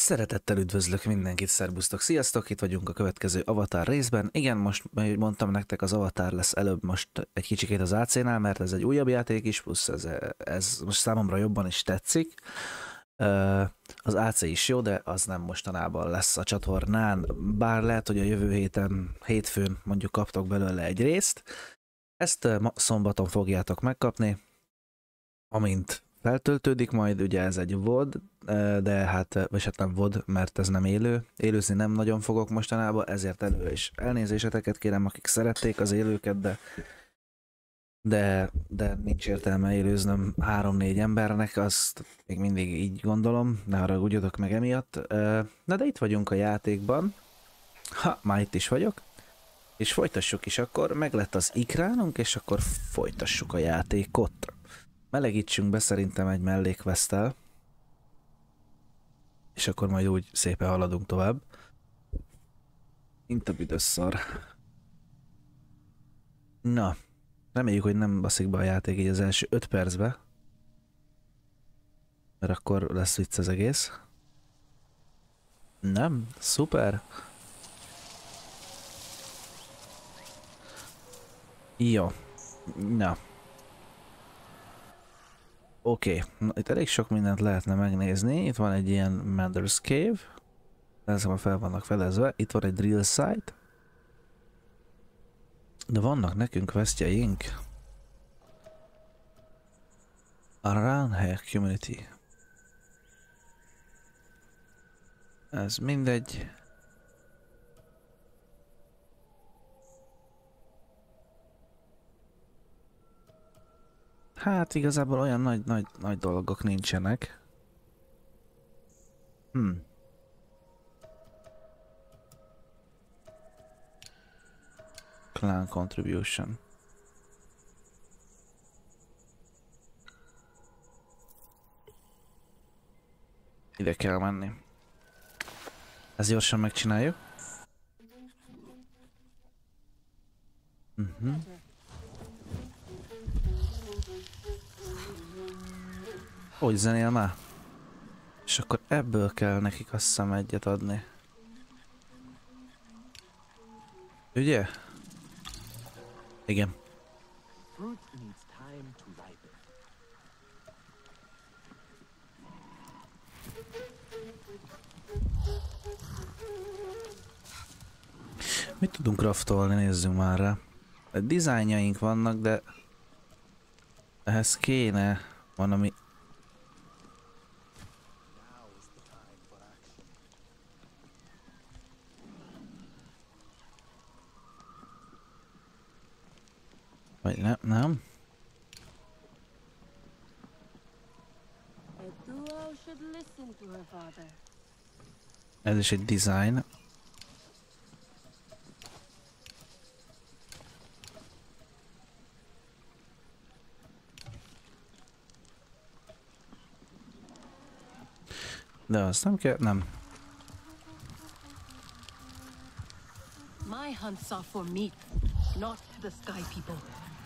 Szeretettel üdvözlök mindenkit, szerbusztok, sziasztok! Itt vagyunk a következő Avatar részben. Igen, most mondtam nektek, az Avatar lesz előbb most egy kicsikét az AC-nál, mert ez egy újabb játék is, plusz ez most számomra jobban is tetszik. Az AC is jó, de az nem mostanában lesz a csatornán, bár lehet, hogy a jövő hétfőn mondjuk kaptok belőle egy részt. Ezt szombaton fogjátok megkapni, amint feltöltődik majd, ugye ez egy VOD, de hát, vagy hát nem VOD, mert ez nem élő. Élőzni nem nagyon fogok mostanában, ezért előre is elnézéseteket kérem, akik szerették az élőket, de nincs értelme élőznöm 3-4 embernek, azt még mindig így gondolom, ne haragudjatok meg emiatt. Na de itt vagyunk a játékban, már itt is vagyok, és folytassuk is akkor, meg lett az ikránunk, és akkor folytassuk a játékot. Melegítsünk be szerintem egy mellékvesztel, és akkor majd úgy szépen haladunk tovább. Mint a büdös szar. Na, reméljük, hogy nem baszik be a játék így az első 5 percbe, mert akkor lesz vicc az egész. Nem? Szuper! Jó. Na. Oké, itt elég sok mindent lehetne megnézni. Itt van egy ilyen Mander's Cave. Ezek már fel vannak fedezve. Itt van egy drill site. De vannak nekünk questjeink. Around here community. Ez mindegy. Hát igazából olyan nagy dolgok nincsenek. Clan contribution. Ide kell menni. Ezt gyorsan megcsináljuk. Hogy zenél már? És akkor ebből kell nekik azt hiszem egyet adni. Ugye? Igen. Mit tudunk craftolni? Nézzünk már rá. A dizájnjaink vannak, de ehhez kéne valami. Vagy nem? Ez is egy design. De azt nem kell, nem. My hunts are for meat, not the sky people.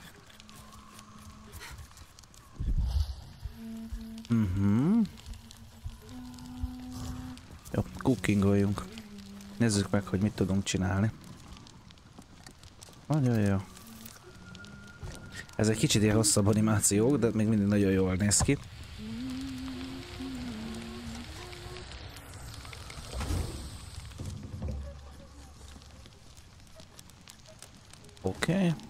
Jó, cookingoljunk. Nézzük meg, hogy mit tudunk csinálni. Nagyon jó. Ez egy kicsit ilyen hosszabb animációk, de még mindig nagyon jól néz ki. Oké.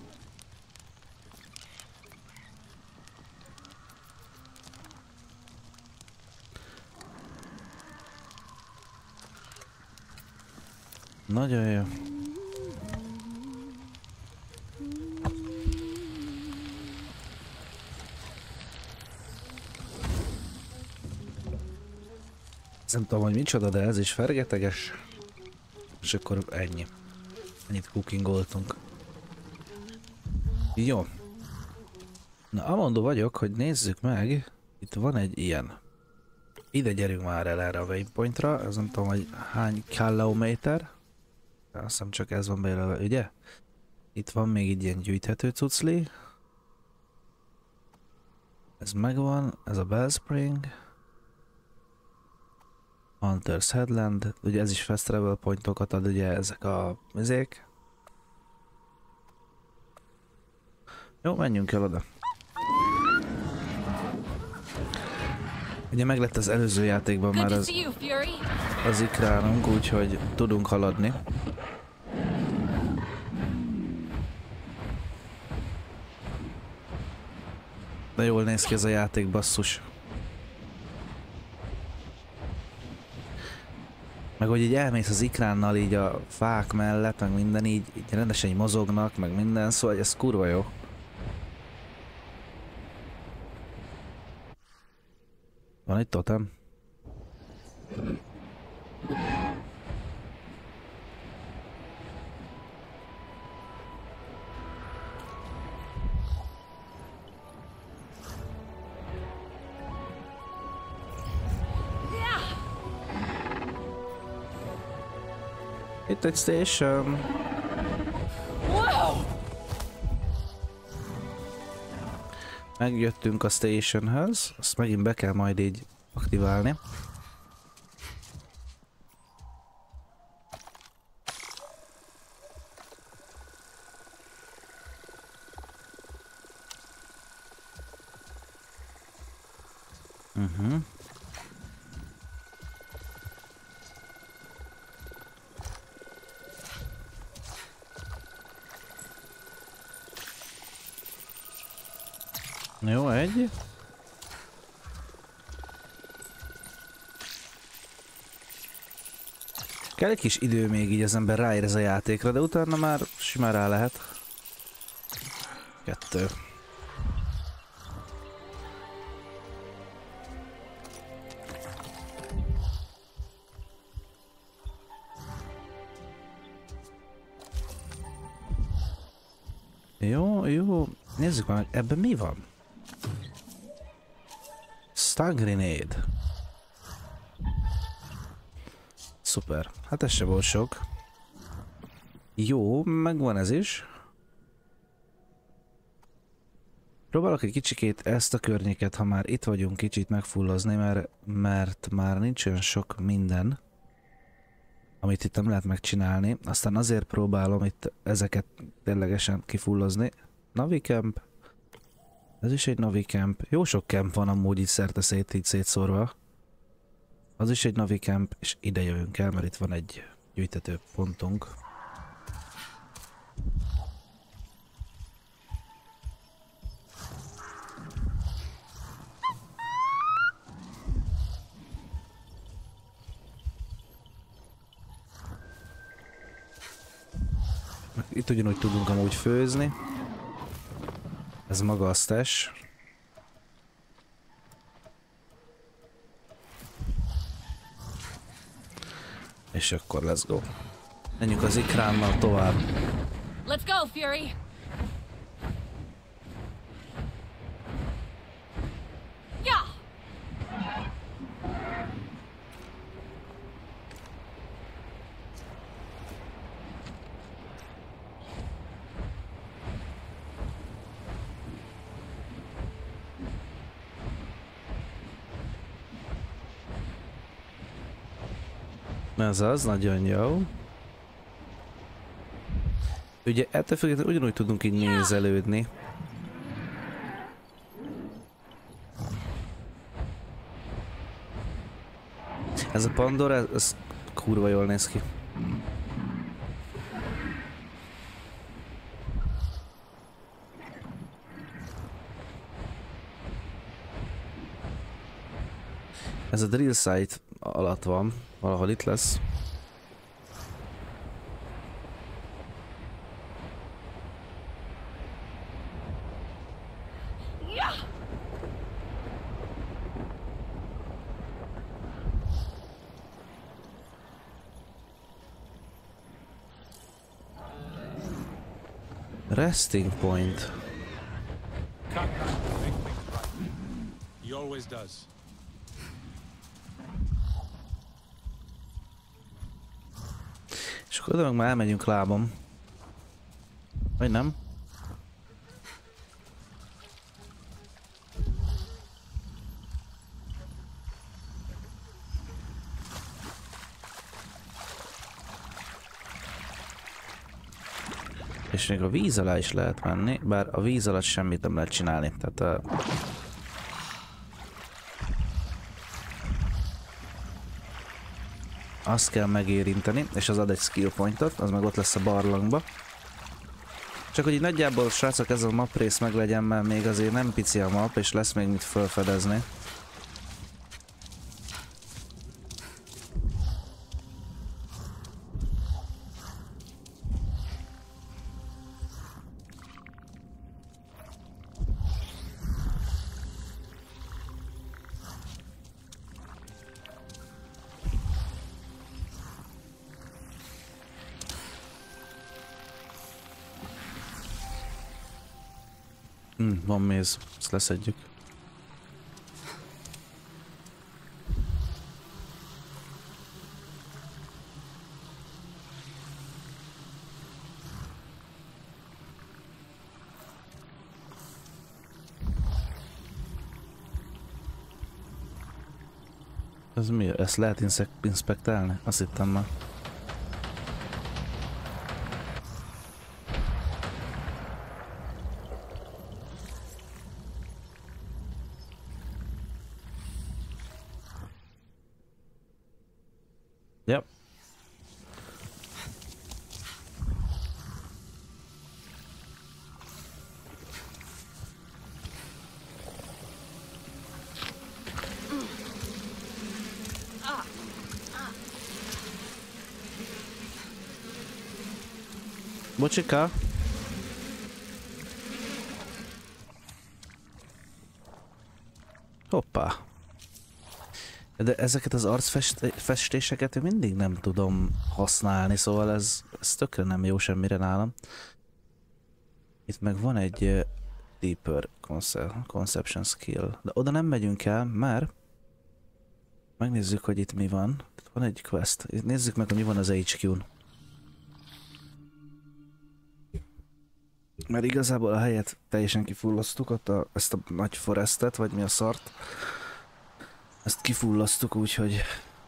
Nagyon jó. Nem tudom, hogy micsoda, de ez is fergeteges. És akkor ennyi. Ennyit cookingoltunk. Jó. Na, amondó vagyok, hogy nézzük meg. Itt van egy ilyen. Ide gyerünk már el erre a waypointra. Ez nem tudom, hogy hány kilométer. Azt hiszem csak ez van belőle, ugye? Itt van még egy ilyen gyűjthető cucli. Ez megvan, ez a Bellspring. Hunter's Headland, ugye ez is fast travel pointokat ad, ugye ezek a mizék. Jó, menjünk el oda. Ugye meglett az előző játékban már az ikránunk, úgyhogy tudunk haladni. De jól néz ki ez a játék, basszus. Meg hogy így elmész az ikránnal így a fák mellett, meg minden így rendesen így mozognak, meg minden, szóval ez kurva jó. Van egy totem? Itt egy station. Megjöttünk a stationhez, azt megint be kell majd így aktiválni. Jó, egy. Kell egy kis idő még így az ember ráérez a játékra, de utána már simán rá lehet. 2. Jó, jó. Nézzük meg, ebben mi van? Stun grenade. Szuper. Hát ez se volt sok. Jó, megvan ez is. Próbálok egy kicsikét ezt a környéket, ha már itt vagyunk, kicsit megfullozni, mert már nincs olyan sok minden, amit itt nem lehet megcsinálni. Aztán azért próbálom itt ezeket ténylegesen kifullozni. Navicamp. Ez is egy Navicamp. Jó sok camp van amúgy így szerte így szétszórva. Az is egy Navicamp, és ide jövünk el, mert itt van egy gyűjtető pontunk. Itt ugyanúgy tudunk amúgy főzni. Ez maga a stash. És akkor let's go. Menjünk az ikránnal tovább. Let's go, Fury. Yeah. Ez az, nagyon jó. Ugye ettől függetlenül ugyanúgy tudunk így nézelődni. Ez a Pandora, ez kurva jól néz ki. Ez a drill site alatt van, valahol itt lesz. Resting point. He always does. És akkor oda meg már elmegyünk lábom. Vagy nem? És még a víz alá is lehet menni, bár a víz alatt semmit nem lehet csinálni. Tehát azt kell megérinteni, és az ad egy skill pointot, az meg ott lesz a barlangba. Csak hogy így nagyjából, srácok, ez a map rész meg legyen, mert még azért nem pici a map, és lesz még mit felfedezni. Van méz, ezt leszedjük. Ez mi? Ezt lehet inspektálni? Azt hittem már. Yep. Bocsika. Hoppá. De ezeket az arcfestéseket mindig nem tudom használni, szóval ez tökre nem jó semmire nálam. Itt meg van egy deeper conception skill, de oda nem megyünk el, mert megnézzük, hogy itt mi van. Itt van egy quest. Nézzük meg, hogy mi van az HQ-n. Mert igazából a helyet teljesen kifullasztuk, ott ezt a nagy forestet, vagy mi a szart. Ezt kifullasztuk, úgyhogy...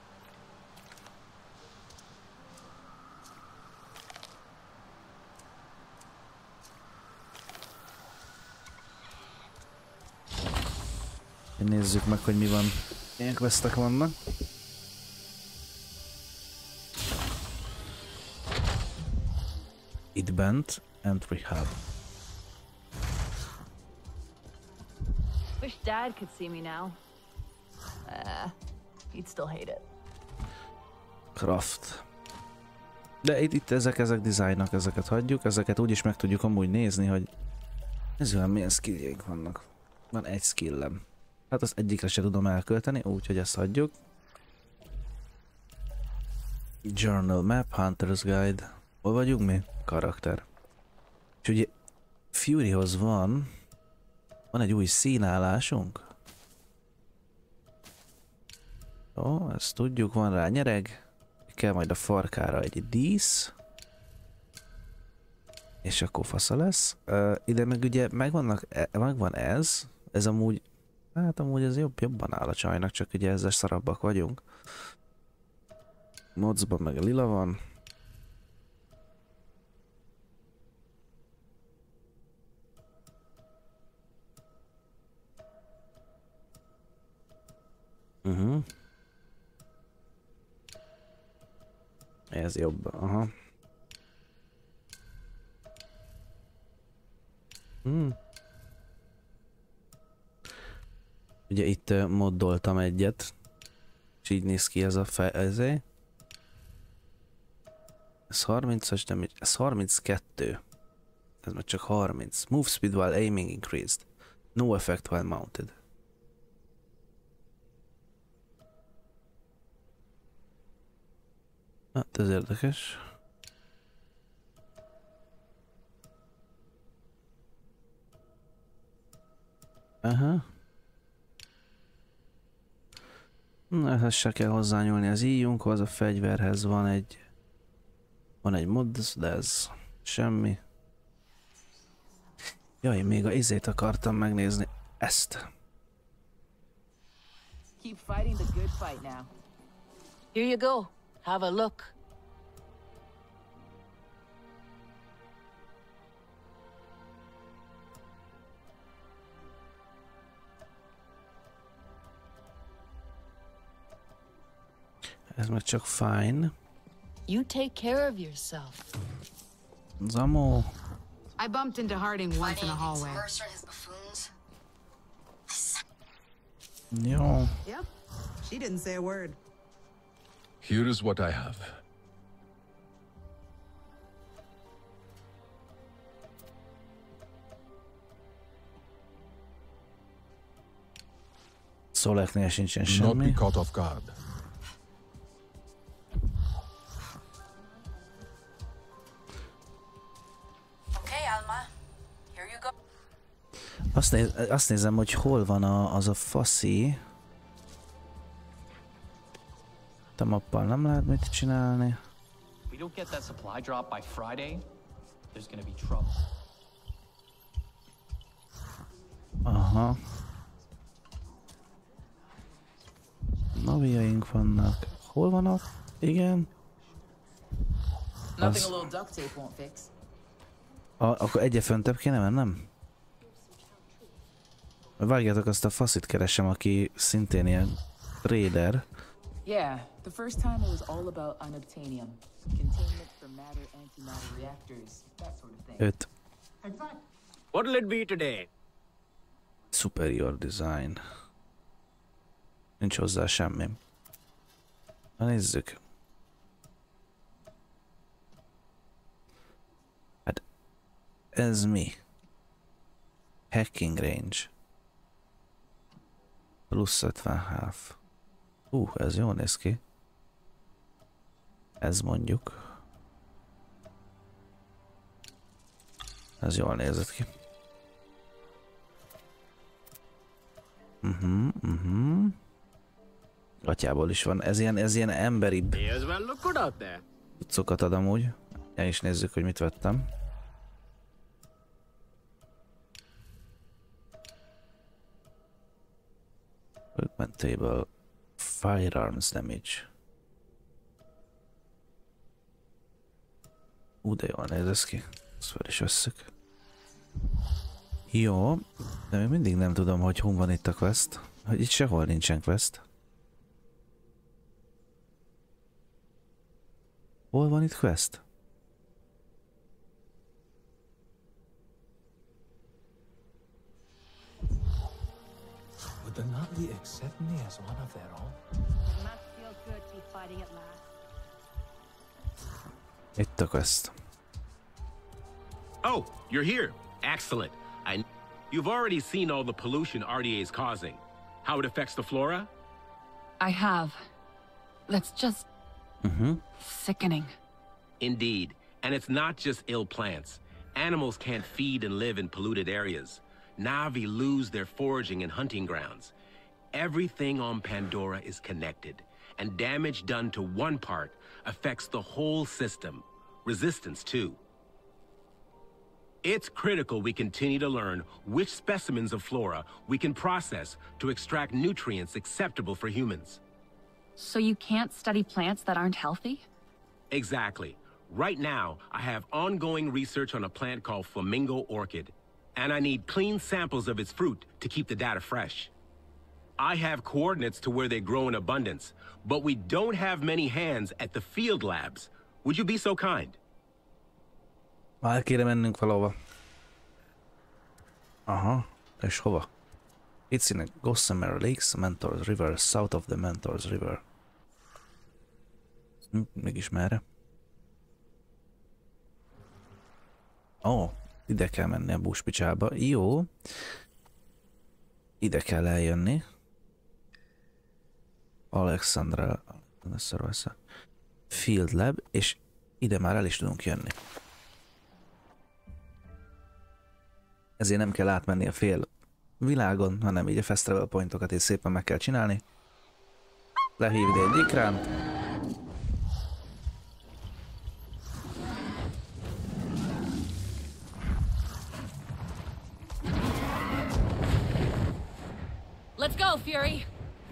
Nézzük meg, hogy mi van. Milyen questek vannak. Itt bent, entry hub. Wish Dad could see me now. He'd still hate it. Craft. De itt ezek dizájnok, ezeket hagyjuk, ezeket úgyis meg tudjuk amúgy nézni, hogy nézzük, milyen skilljeink vannak. Van egy skillem. Hát azt egyikre se tudom elkölteni, úgyhogy ezt hagyjuk. Journal map, Hunter's Guide. Hol vagyunk mi? Karakter. És ugye Furyhoz van egy új színállásunk. Ó, ezt tudjuk, van rá nyereg. Kell majd a farkára egy dísz. És akkor fasza lesz. Ide meg ugye megvan ez. Ez amúgy, hát amúgy ez jobban áll a csajnak, csak ugye ezzel szarabbak vagyunk. Modsban meg lila van. Ez jobb, aha. Ugye itt moddoltam egyet, és így néz ki ez a ezé. Ez 30-as damage, ez 32. Ez már csak 30. Move speed while aiming increased. No effect while mounted. Hát ez érdekes. Aha. Ehhez se kell hozzányúlni az íjunkhoz, a fegyverhez van egy mod, de ez semmi. Jaj, még a izét akartam megnézni. Ezt. Keep fighting the good fight now. Here you go. Have a look. Ez meg csak fine. You take care of yourself. Zamo. I bumped into Harding once in a hallway. Jó. Yep. She didn't say a word. Here is what I have. Szoleknél sincsen Do not be semmi. caught off guard. Okay, Alma. Here you go. Azt nézem, hogy hol van az a faszi. A mappal nem lehet mit csinálni. We don't get that supply drop by Friday, there's gonna be trouble. Aha. Navijaink vannak. Hol vannak? Igen. Nothing a little duct tape won't fix. Akkor egyre föntebb kéne mennem? Vágjátok, azt a faszit keresem, aki szintén ilyen raider. Yeah, the first time it was all about unobtainium. Containment for matter antimatter reactors, that sort of thing. 5. What'll it be today? Superior design. Nincs hozzá semmi. Na nézzük. Hát ez mi? Hacking range. Plusz 50 half. Ez jól néz ki. Ez mondjuk. Ez jól nézett ki. Atyából is van. Ez ilyen emberibb cuccokat ad amúgy. El is nézzük, hogy mit vettem. Equipment table. Firearms damage. De jól néz ez ki. Ezt fel is vesszük. Jó, de még mindig nem tudom, hogy hol van itt a quest. Hogy itt sehol nincsen quest. Hol van itt quest? Would the Navi accept me as one of their own? It must feel good to be fighting at last. Itt a quest. Oh, you're here. Excellent. You've already seen all the pollution RDA is causing. How it affects the flora? I have. That's just sickening. Indeed. And it's not just ill plants. Animals can't feed and live in polluted areas. Navi lose their foraging and hunting grounds. Everything on Pandora is connected, and damage done to one part affects the whole system. Resistance, too. It's critical we continue to learn which specimens of flora we can process to extract nutrients acceptable for humans. So you can't study plants that aren't healthy? Exactly. Right now, I have ongoing research on a plant called flamingo orchid, and I need clean samples of its fruit to keep the data fresh. I have coordinates to where they grow in abundance, but we don't have many hands at the field labs. Would you be so kind? Már kéne mennünk valahova. Aha, és hova? It's in a Gossamer Lakes, Mentors River, south of the Mentors River. Mégis merre? Ide kell menni a buszpicsába. Jó. Ide kell eljönni. Alexandra Field Lab, és ide már el is tudunk jönni. Ezért nem kell átmenni a fél világon, hanem így a fast travel pointokat is szépen meg kell csinálni. Lehív ide egy ikránt. Let's go, Fury!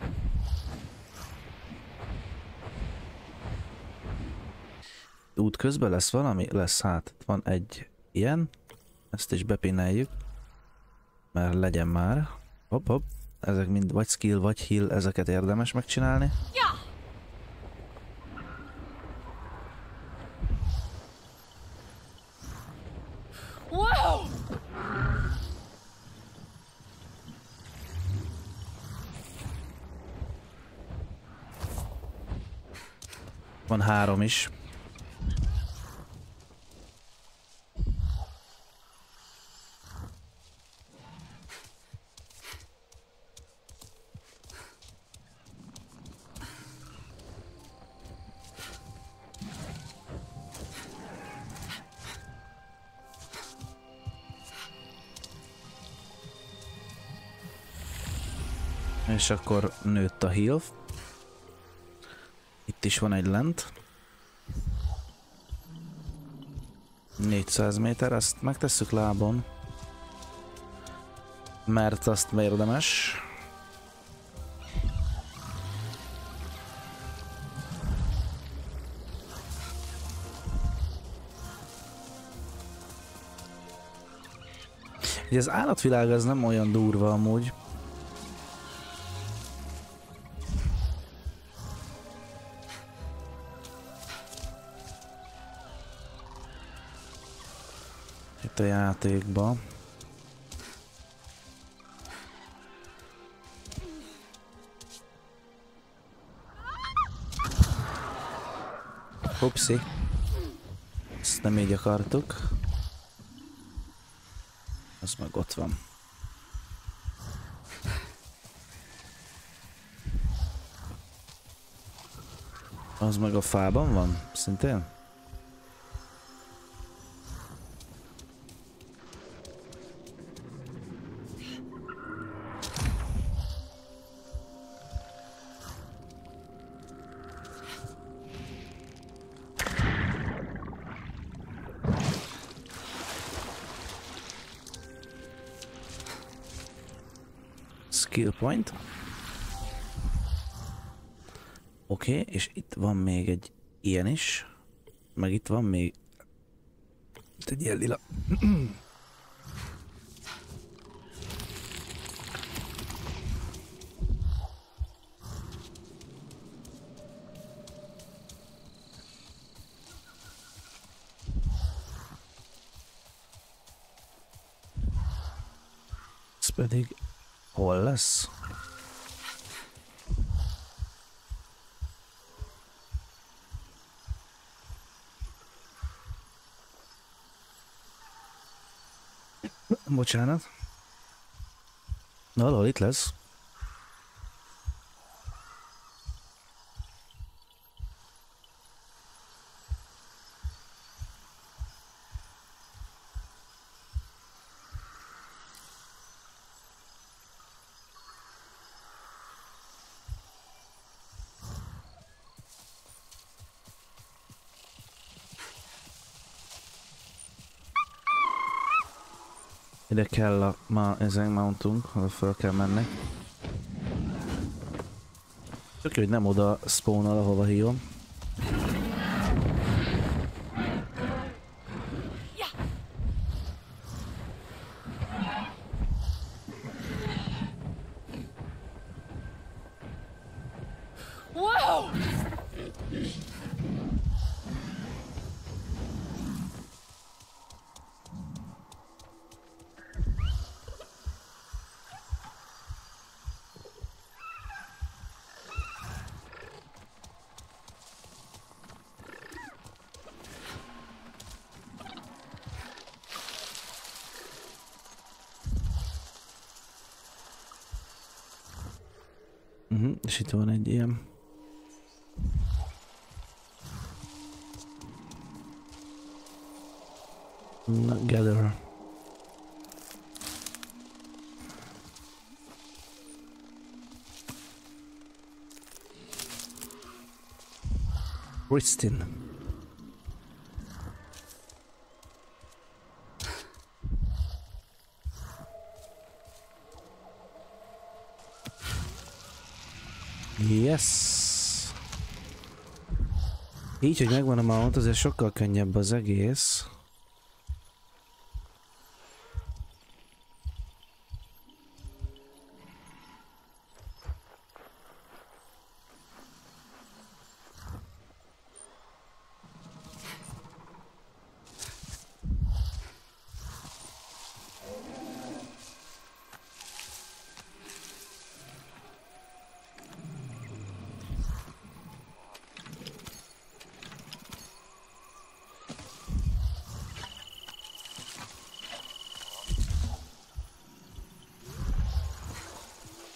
Út közben lesz valami? Lesz, hát van egy ilyen. Ezt is bepineljük. Mert legyen már. Hopp. Ezek mind vagy skill, vagy heal, ezeket érdemes megcsinálni. Van 3 is. És akkor nőtt a heal. Itt is van egy lent. 400 méter, azt megtesszük lábon. Mert azt érdemes. Ugye az állatvilág az nem olyan durva amúgy. Itt a játékba. Hupszi. Ezt nem így akartuk. Az meg ott van. Az meg a fában van, szintén? Skill point. Oké, és itt van még egy ilyen is. Meg itt van még itt egy ilyen lila. Ez pedig hol lesz? Bocsánat. Valahol itt lesz. Ide kell a ezen mountunk, ahol fel kell menni. Csak hogy nem oda spawnol, ahova hívom. És itt van egy ilyen. Gather. Pristine. Yes. Így, hogy megvan a mount, azért sokkal könnyebb az egész.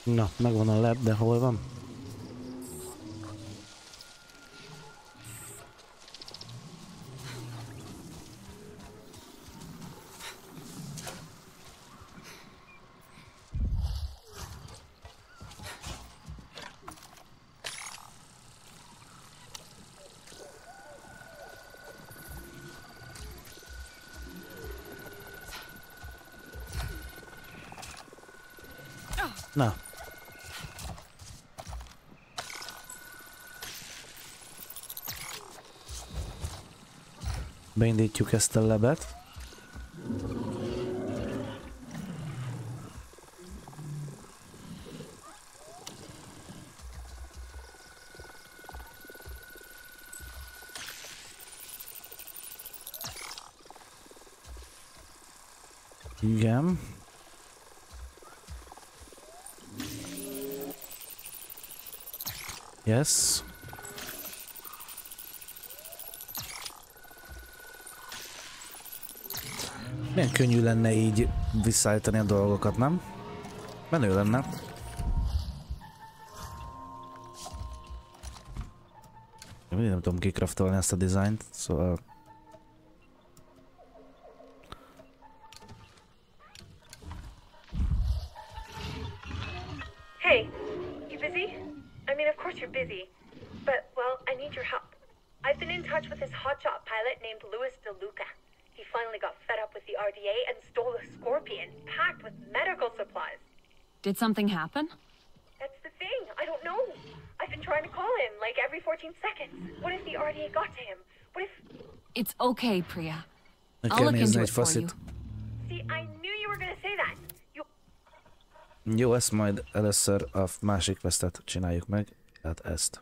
Na, megvan a lab, de hol van? Na. Beindítjuk ezt a lebet. Igen. Yes. Milyen könnyű lenne így visszaállítani a dolgokat, nem? Menő lenne. Én nem tudom kikraftolni ezt a dizájnt, szóval... Hey, you busy? I mean, of course you're busy. But, well, I need your help. I've been in touch with this hotshot pilot named Louis DeLuca. He finally got fed up with the RDA and stole a Scorpion packed with medical supplies. Did something happen? That's the thing. I don't know. I've been trying to call him, like, every 14 seconds. What if the RDA got to him? What if... It's okay, Priya. I'll look into it for you. See, I knew you were gonna say that. Jó, ezt majd először a másik questet csináljuk meg, tehát ezt.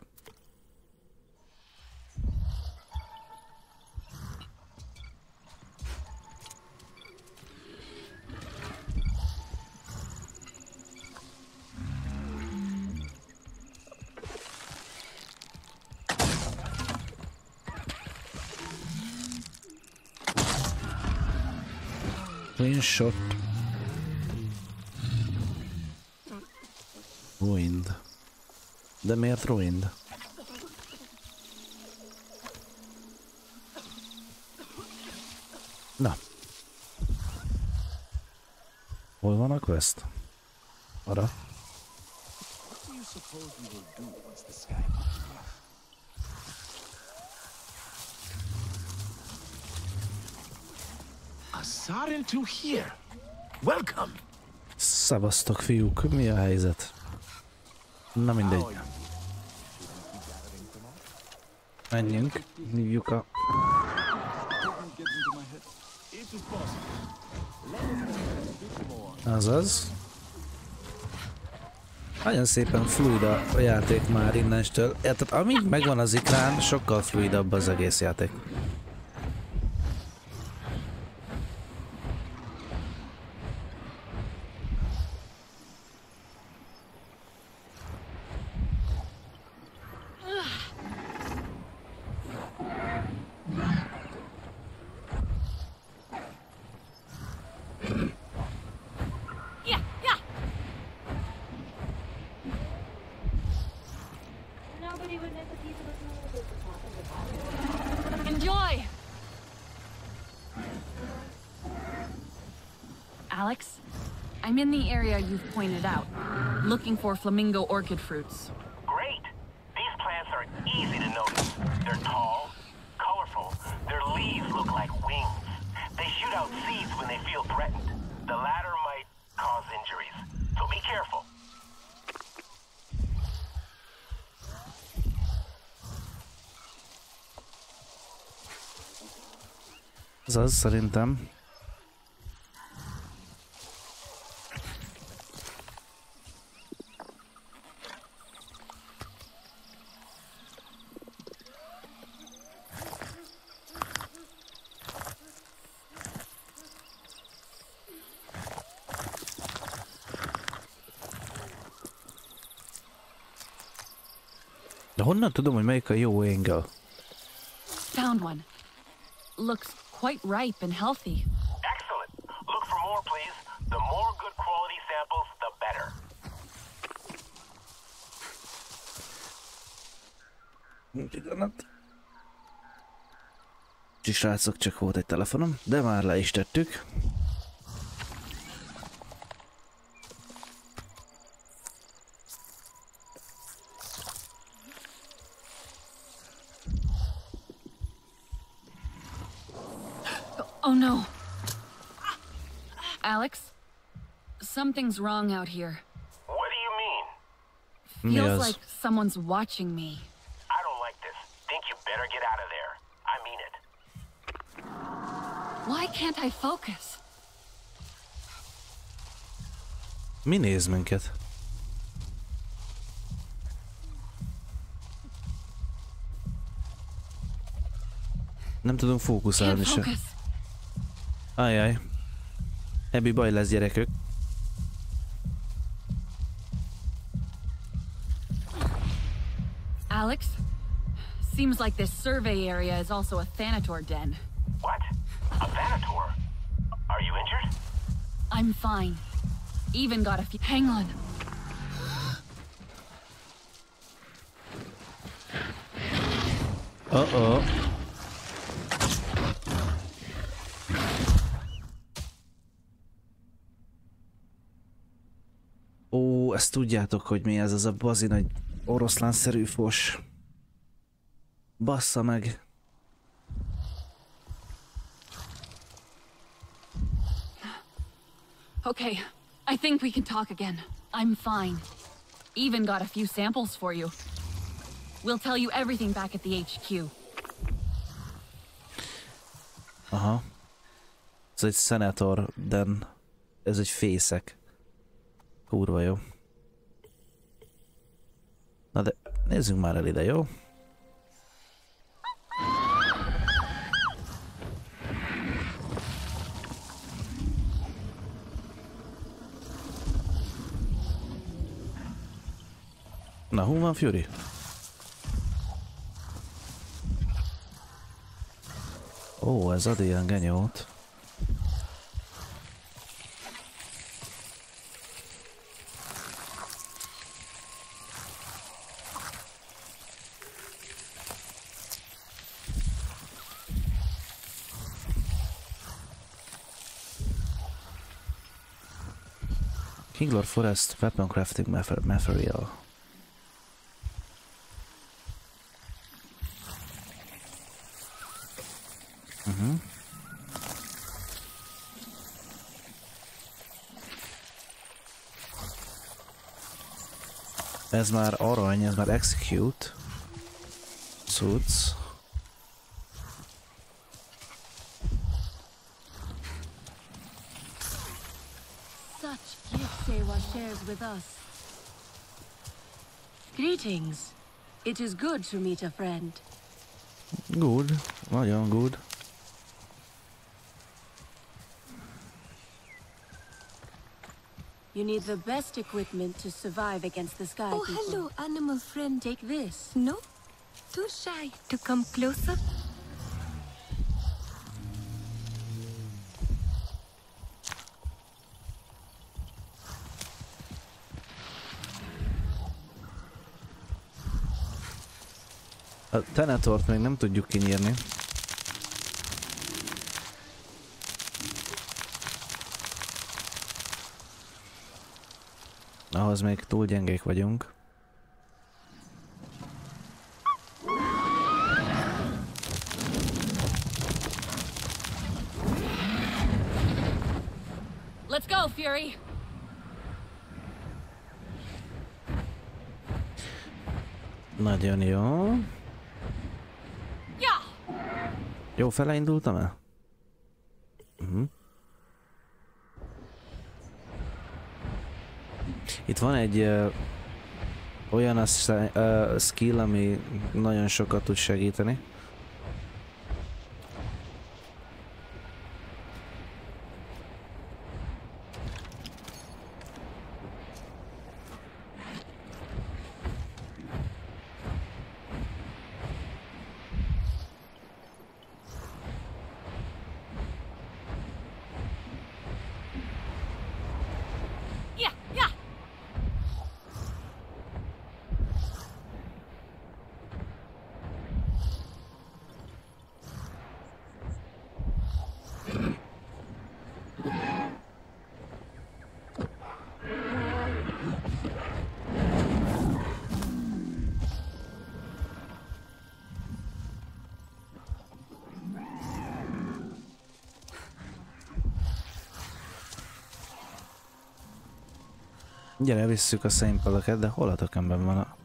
Clean shot. Ruined. De miért ruined? Na. Hol van a quest? Arra. Asarentu here. Welcome. Szevasztok, fiúk, mi a helyzet? Na mindegy. Menjünk, hívjuk a... Azaz. Nagyon szépen fluid a játék már innenstől. Tehát amíg megvan az ikrán, sokkal fluidabb az egész játék. Enjoy! Alex, I'm in the area you've pointed out, looking for flamingo orchid fruits. Great! These plants are easy to notice. They're tall, colorful, their leaves look like wings. They shoot out seeds when they feel threatened. The latter might cause injuries, so be careful. Azaz, szerintem. De honnan tudom, hogy melyik a jó angle? Found one. Looks quite ripe and healthy. Excellent. Look for more, please. The more good quality samples, the better. Kicsi srácok, csak volt egy telefonom, de már le is tettük. Oh no. Alex, something's wrong out here. What do you mean? Feels Yes. like someone's watching me. I don't like this. Think you better get out of there. I mean it. Why can't I focus? Mi néz minket? Nem tudunk fókuszálni Can't se. focus. Ajjaj. Ebből baj lesz, gyerekök. Alex, seems like this survey area is also a Thanator den. What? A Thanator? Are you injured? I'm fine. Even got a few. Hang on. Uh-oh. Ó, ezt tudjátok, hogy mi ez, az a bazi nagy oroszlánszerű fos. Bassza meg. Okay, I think we can talk again. I'm fine. Even got a few samples for you. We'll tell you everything back at the HQ. Aha. Ez egy Senator, de ez egy fészek. Kurva jó. Na de nézzünk már el ide, jó? Na, hol van Fury? Ó, ez ad ilyen genyót. Kinglor Forest Weapon Crafting Material. Ez már arany, ez már execute. Cucc. Such gifts Sewa shares with us. Greetings. It is good to meet a friend. Good, nagyon good. You need the best equipment to survive against the sky Oh, people. hello, animal friend. Take this. No? Too shy to come closer? A Thanatort még nem tudjuk kinyírni. Ahhoz még túl gyengék vagyunk. Let's go, Fury! Nagyon jó. Yeah! Jó fele indultam el? Itt van egy olyan skill, ami nagyon sokat tud segíteni. Yeah, yeah! Gyere, visszük a szénpalaket, de hol a tökönben van a...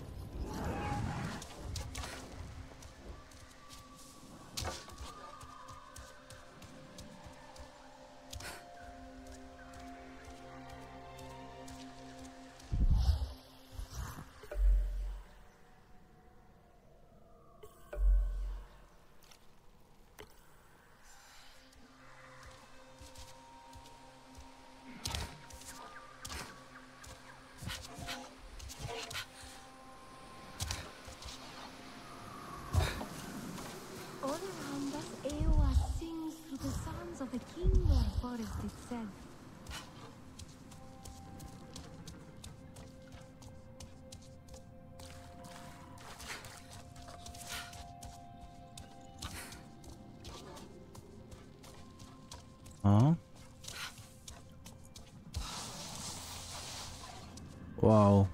Aha. Wow.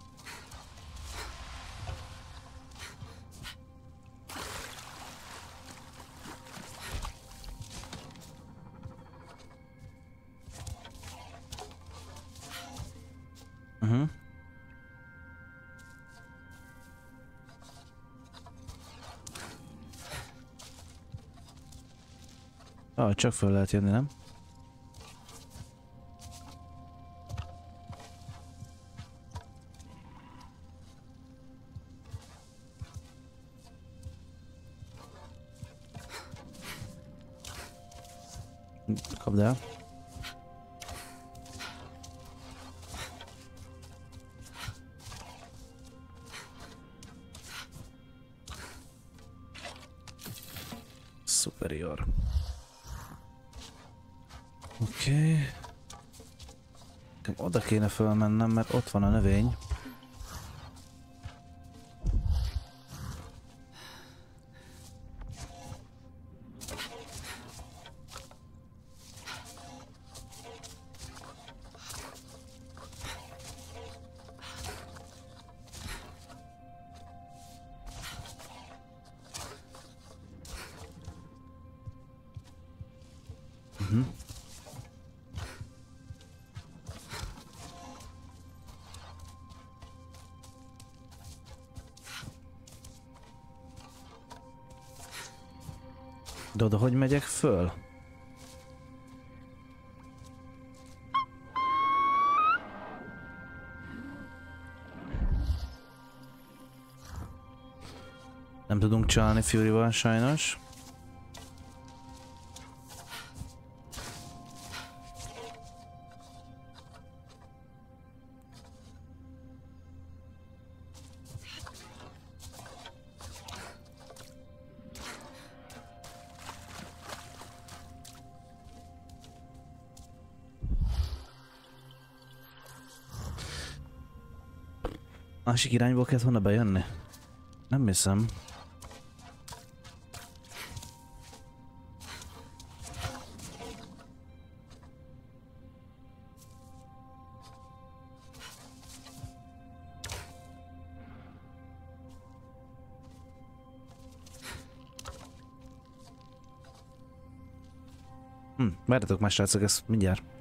Csak föl lehet jönni, nem? Kapd el. Superior. Oké. Oda kéne fölmennem, mert ott van a növény. De oda hogy megyek föl? Nem tudunk csalni Furyval sajnos. Másik irányból kellett volna bejönni? Nem hiszem. Várjatok már srácok, ezt mindjárt.